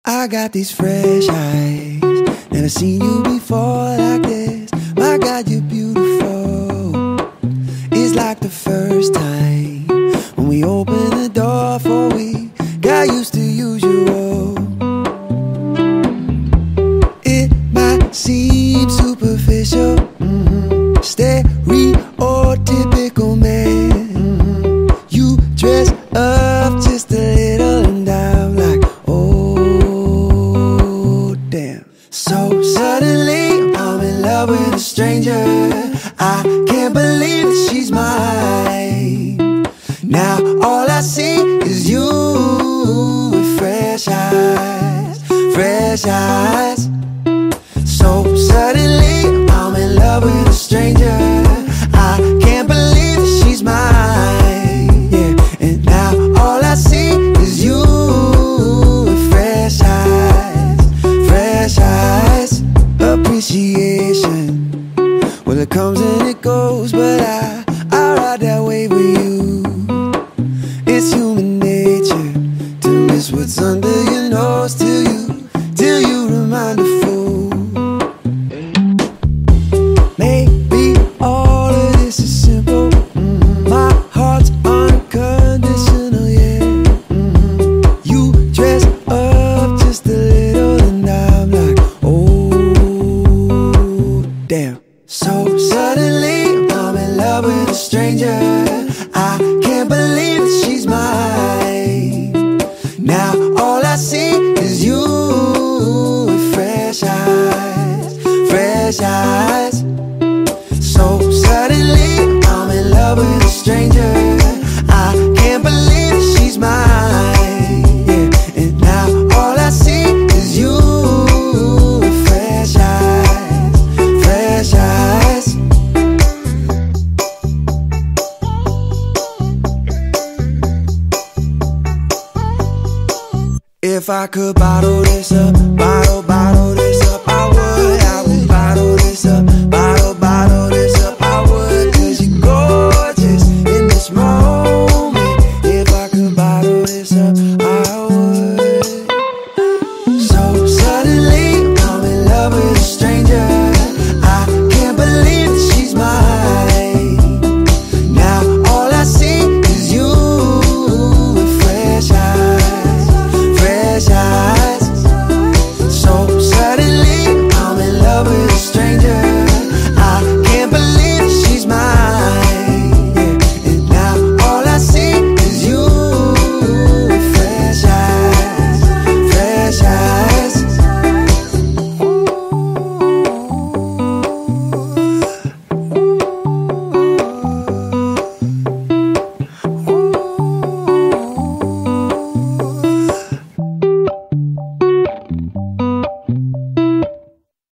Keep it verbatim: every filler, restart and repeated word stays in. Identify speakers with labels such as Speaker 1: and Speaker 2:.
Speaker 1: I got these fresh eyes, never seen you before like this. My God, you're beautiful. It's like the first time when we opened the door, for we got used to usual. It might seem superficial, mm-hmm. stereotypical man. Mm-hmm. You dress up just a little and I'm like, oh damn. So suddenly I'm in love with a stranger. I can't believe that she's mine. Now all I see is you with fresh eyes, fresh eyes. So suddenly I'm in love with a stranger. I can't believe that she's mine. Yeah, and now all I see is you with fresh eyes, fresh eyes. Appreciation, well, it comes and it goes, but I, I ride that wave with you. It's human nature to miss what's under your nose till you, till you remind a fool. Maybe all of this is simple. Mm-hmm. My heart's unconditional, yeah. Mm-hmm. You dress up just a little and I'm like, oh damn. So suddenly I'm in love with a stranger. I can't believe that she's mine. Now all I see is you with fresh eyes, fresh eyes. So suddenly I'm in love with a stranger. I can't believe that she's mine. Yeah, and now all I see is you with fresh eyes, fresh eyes. If I could bottle this up